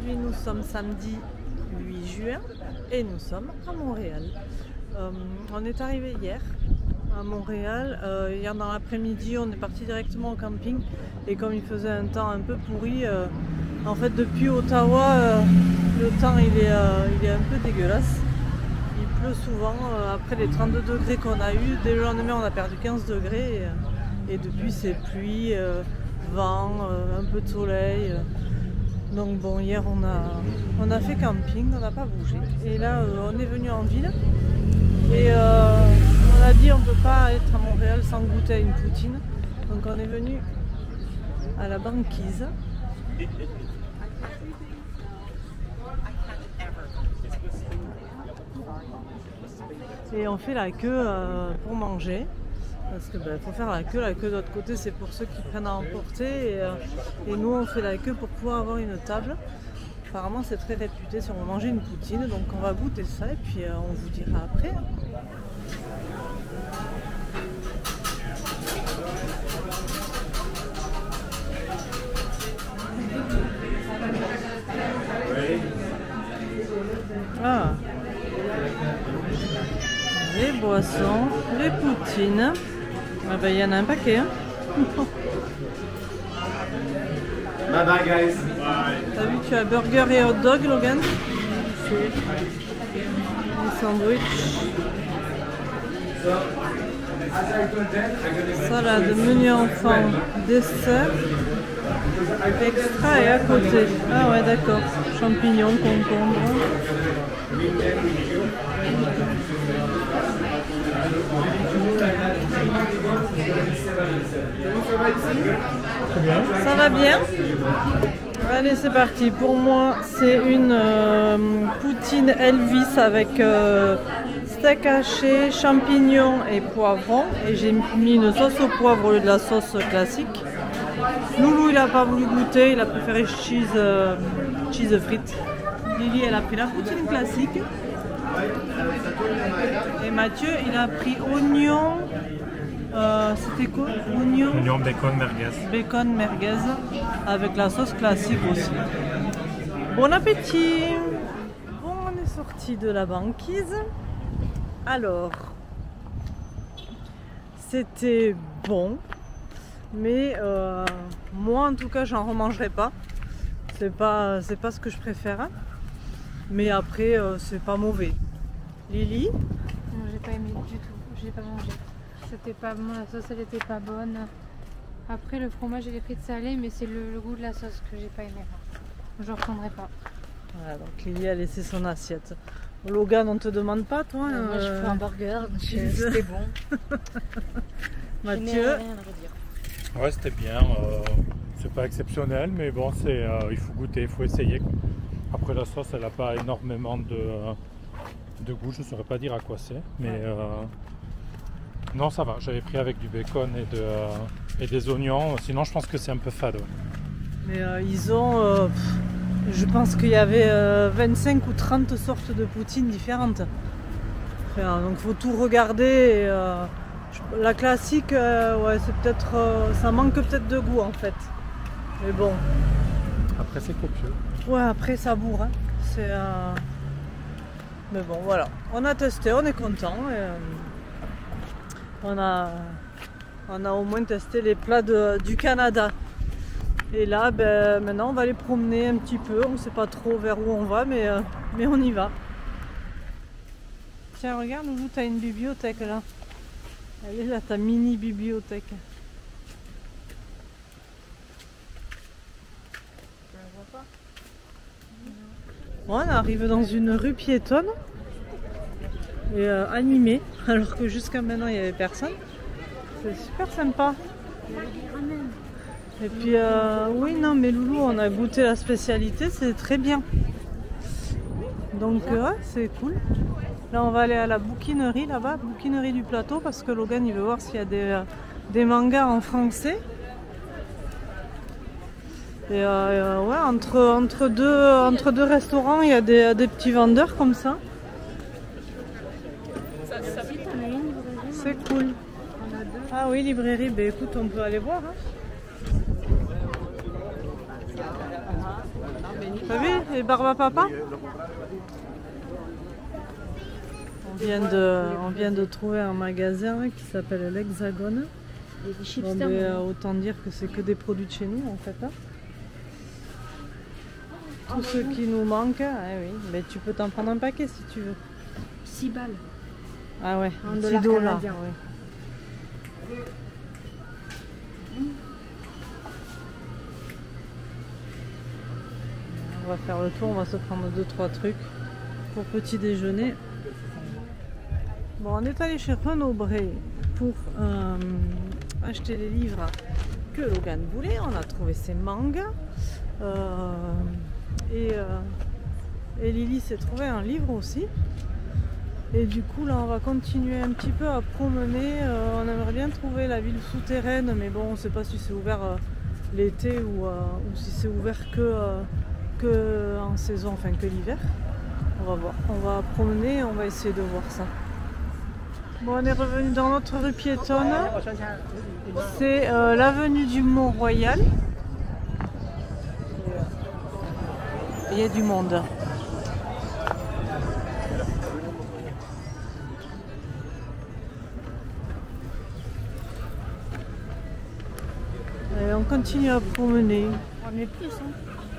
Aujourd'hui nous sommes samedi 8 juin et nous sommes à Montréal. On est arrivé hier à Montréal. Hier dans l'après-midi on est parti directement au camping et comme il faisait un temps un peu pourri, en fait depuis Ottawa le temps il est un peu dégueulasse. Il pleut souvent, après les 32 degrés qu'on a eu, dès le lendemain on a perdu 15 degrés et depuis c'est pluie, vent, un peu de soleil. Donc bon, hier on a fait camping, on n'a pas bougé. Et là on est venu en ville et on a dit on ne peut pas être à Montréal sans goûter à une poutine. Donc on est venu à la banquise. Et on fait la queue pour manger. Parce que faut faire la queue de l'autre côté c'est pour ceux qui prennent à emporter et nous on fait la queue pour pouvoir avoir une table. Apparemment c'est très réputé si on veut manger une poutine, donc on va goûter ça et puis on vous dira après. Ah, les boissons, les poutines. Ah ben, y en a un paquet. Hein. Bye bye guys. T'as vu, tu as burger et hot dog, Logan. Les sandwichs. Salade, menu enfant, dessert. Extra et à côté. Ah ouais, d'accord. Champignons, concombres. Ça va bien? Allez, c'est parti. Pour moi, c'est une poutine Elvis avec steak haché, champignons et poivrons. Et j'ai mis une sauce au poivre au lieu de la sauce classique. Loulou, il n'a pas voulu goûter, il a préféré cheese frites. Lily, elle a pris la poutine classique. Et Mathieu, il a pris oignon. C'était quoi? Oignon bacon merguez. Bacon merguez avec la sauce classique aussi. Bon appétit! Bon, on est sorti de la banquise. Alors, c'était bon, mais moi en tout cas, j'en remangerai pas. C'est pas ce que je préfère. Mais après, c'est pas mauvais. Lily? Non, j'ai pas aimé du tout. J'ai pas mangé. C'était pas bon, la sauce elle était pas bonne. Après le fromage et les frites salées, mais c'est le goût de la sauce que j'ai pas aimé. Je reprendrai pas. Voilà, donc Lily a laissé son assiette. Logan, on te demande pas toi? Moi je fais un burger, c'était bon. Mathieu? Rien à redire. Ouais, c'était bien. C'est pas exceptionnel, mais bon, il faut goûter, il faut essayer, quoi. Après la sauce, elle n'a pas énormément de goût, je ne saurais pas dire à quoi c'est, mais non, ça va. J'avais pris avec du bacon et des oignons, sinon je pense que c'est un peu fade. Ouais. Mais ils ont, je pense qu'il y avait 25 ou 30 sortes de poutines différentes. Enfin, donc il faut tout regarder. La classique, ouais, c'est peut-être, ça manque peut-être de goût en fait. Mais bon. Après c'est copieux. Ouais, après ça bourre. Hein. C'est, mais bon, voilà. On a testé, on est content. On a au moins testé les plats du Canada. Et là, maintenant, on va les promener un petit peu. On ne sait pas trop vers où on va, mais on y va. Tiens, regarde, Loulou, tu as une bibliothèque là. Elle est là, ta mini bibliothèque. Bon, on arrive dans une rue piétonne et animée, alors que jusqu'à maintenant il n'y avait personne. C'est super sympa. Et puis oui, non mais Loulou, on a goûté la spécialité, c'est très bien. Donc ouais, c'est cool. Là on va aller à la bouquinerie là-bas, bouquinerie du plateau, parce que Logan il veut voir s'il y a des mangas en français. Et ouais, entre deux restaurants, il y a des petits vendeurs comme ça. C'est cool. Ah oui, librairie, ben écoute, on peut aller voir. Hein. T'as vu? Et Barba Papa? On vient de trouver un magasin qui s'appelle l'Hexagone. Bon, autant dire que c'est que des produits de chez nous en fait. Hein. Tout ce qui nous manque, oui. Mais tu peux t'en prendre un paquet si tu veux. 6 balles. Ah ouais, $1 $10. canadien. Ouais. On va faire le tour, on va se prendre 2-3 trucs pour petit déjeuner. Bon, on est allé chez Renaud Bré pour acheter les livres que Logan voulait. On a trouvé ses mangas. Et Lily s'est trouvé un livre aussi. Et du coup là on va continuer un petit peu à promener. On aimerait bien trouver la ville souterraine, mais bon on ne sait pas si c'est ouvert l'été ou si c'est ouvert que en saison, enfin que l'hiver. On va voir. On va promener et on va essayer de voir ça. Bon, on est revenu dans notre rue piétonne. C'est l'avenue du Mont-Royal. Il y a du monde. Et on continue à promener. On est plus, hein.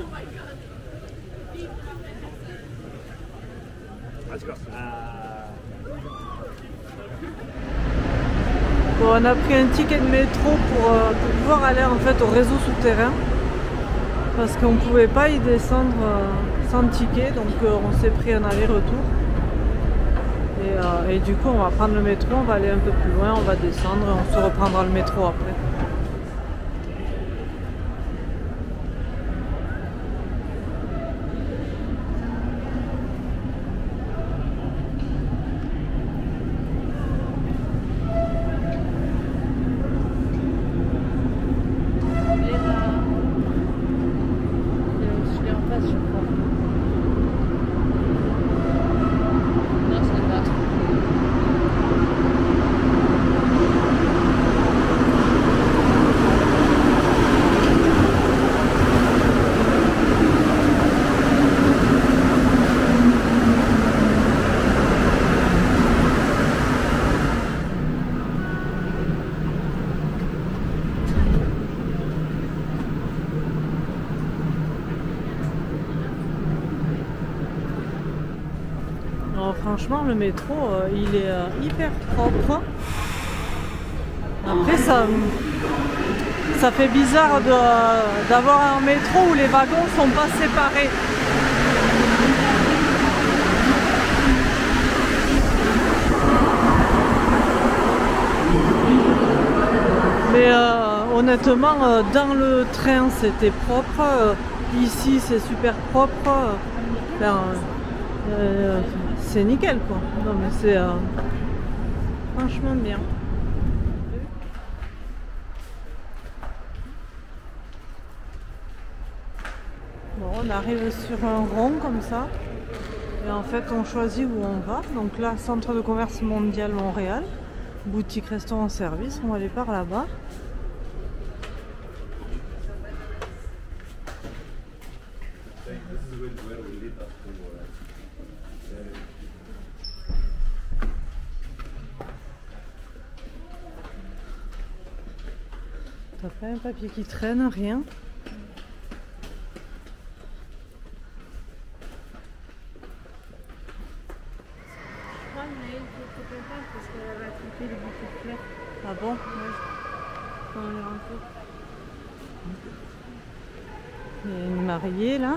Bon, on a pris un ticket de métro pour pouvoir aller en fait au réseau souterrain parce qu'on ne pouvait pas y descendre sans ticket, donc on s'est pris un aller-retour et du coup on va prendre le métro, on va aller un peu plus loin, on va descendre et on se reprendra le métro après. Franchement, le métro, il est hyper propre. Après, ça fait bizarre d'avoir un métro où les wagons ne sont pas séparés. Mais honnêtement, dans le train, c'était propre. Ici, c'est super propre. C'est nickel quoi. Non mais c'est franchement bien. Bon, on arrive sur un rond comme ça et en fait on choisit où on va. Donc là, centre de commerce mondial Montréal, boutique restaurant service, on va aller par là-bas. T'as pas un papier qui traîne, rien. Ah bon? Quand on est rentré. Il y a une mariée là.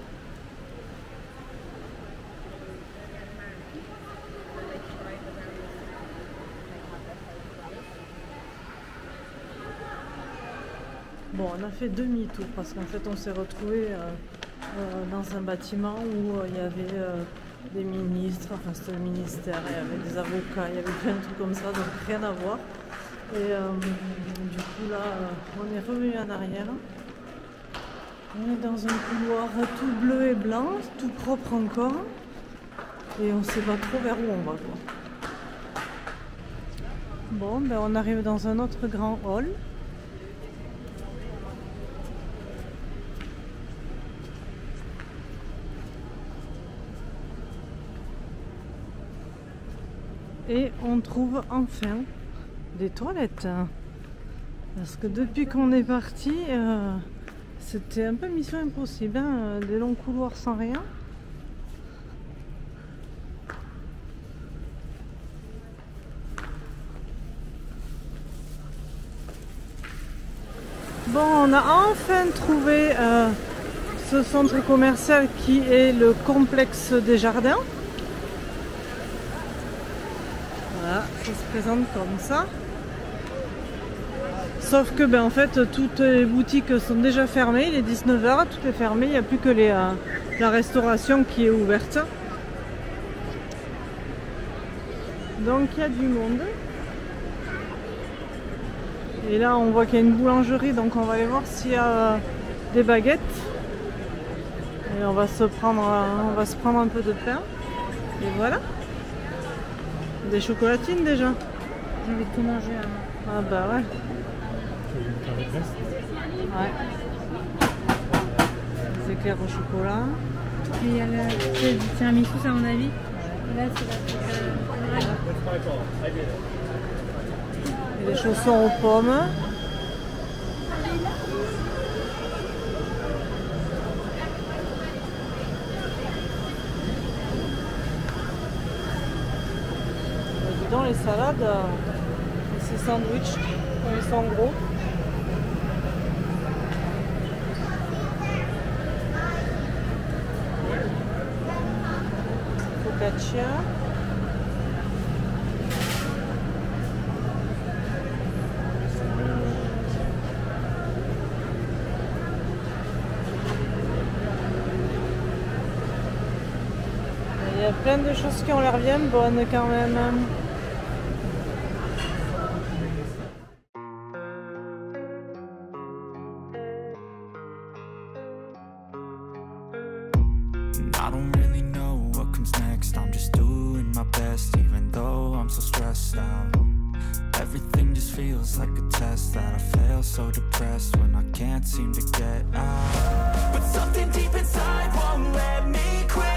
Bon, on a fait demi-tour parce qu'en fait on s'est retrouvé dans un bâtiment où il y avait des ministres, enfin c'était le ministère, il y avait des avocats, il y avait plein de trucs comme ça, donc rien à voir. Et du coup là, on est revenu en arrière. On est dans un couloir tout bleu et blanc, tout propre encore. Et on ne sait pas trop vers où on va, quoi. Bon, ben on arrive dans un autre grand hall. Et on trouve enfin des toilettes. Parce que depuis qu'on est parti, c'était un peu mission impossible, hein, des longs couloirs sans rien. Bon, on a enfin trouvé ce centre commercial qui est le complexe des jardins. Voilà, ça se présente comme ça. Sauf que en fait toutes les boutiques sont déjà fermées, il est 19 h, tout est fermé, il n'y a plus que la restauration qui est ouverte. Donc il y a du monde. Et là on voit qu'il y a une boulangerie, donc on va aller voir s'il y a des baguettes. Et on va se prendre un peu de pain. Et voilà. Des chocolatines déjà. J'ai envie de tout manger. Hein. Ah bah ouais. Ouais. Des éclairs au chocolat. Et il y a le tiramisu, à mon avis. Et là, c'est Et des chaussons aux pommes. Dis donc, les salades, ces sandwichs, ils sont gros. Focaccia. Il y a plein de choses qui ont l'air bien bonnes quand même. I don't really know what comes next. I'm just doing my best, even though I'm so stressed out. Everything just feels like a test that I fail, so depressed when I can't seem to get out. But something deep inside won't let me quit.